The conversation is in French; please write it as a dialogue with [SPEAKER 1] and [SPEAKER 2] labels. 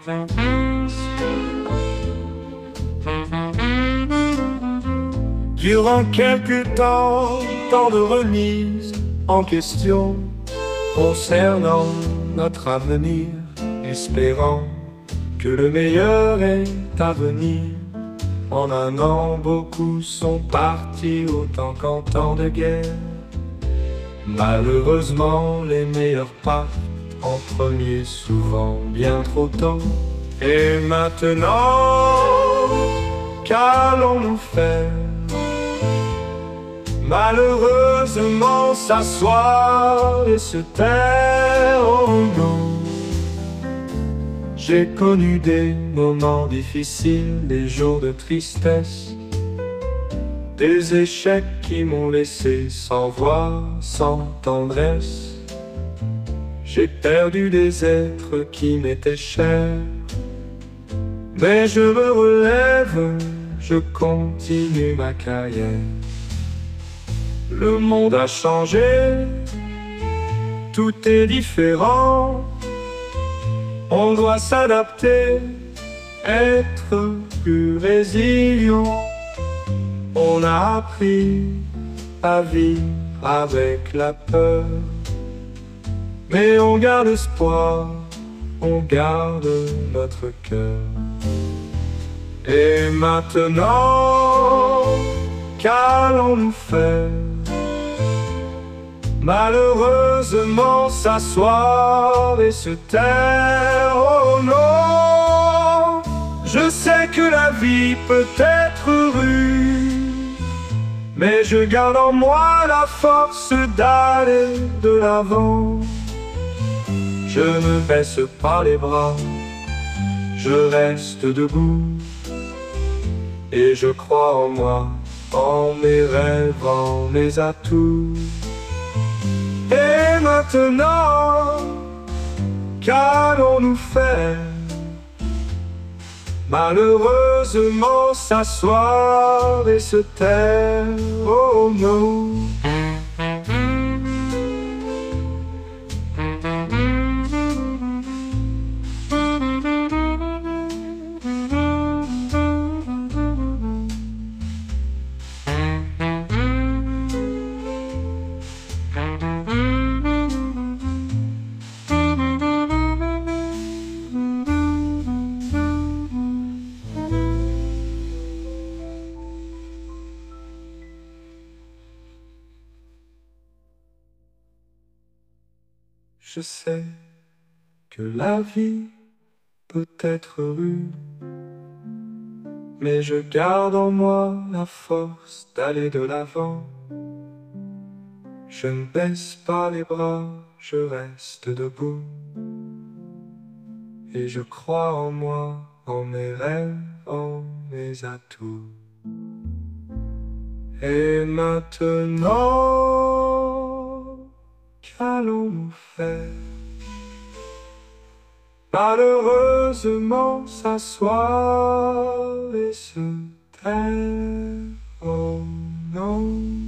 [SPEAKER 1] Durant quelque temps de remise en question concernant notre avenir, espérant que le meilleur est à venir. En un an, beaucoup sont partis autant qu'en temps de guerre. Malheureusement, les meilleurs partent en premier, souvent bien trop tôt. Et maintenant, qu'allons-nous faire? Malheureusement, s'asseoir et se taire, oh non. J'ai connu des moments difficiles, des jours de tristesse, des échecs qui m'ont laissé sans voix, sans tendresse. J'ai perdu des êtres qui m'étaient chers, mais je me relève, je continue ma carrière. Le monde a changé, tout est différent. On doit s'adapter, être plus résilient. On a appris à vivre avec la peur, mais on garde espoir, on garde notre cœur. Et maintenant, qu'allons-nous faire? Malheureusement, s'asseoir et se taire, oh non. Je sais que la vie peut être rude, mais je garde en moi la force d'aller de l'avant. Je ne baisse pas les bras, je reste debout, et je crois en moi, en mes rêves, en mes atouts. Et maintenant, qu'allons-nous faire? Malheureusement, s'asseoir et se taire, oh non. Je sais que la vie peut être rude, mais je garde en moi la force d'aller de l'avant. Je ne baisse pas les bras, je reste debout, et je crois en moi, en mes rêves, en mes atouts. Et maintenant, qu'allons-nous faire? Malheureusement, s'asseoir et se taire, oh non.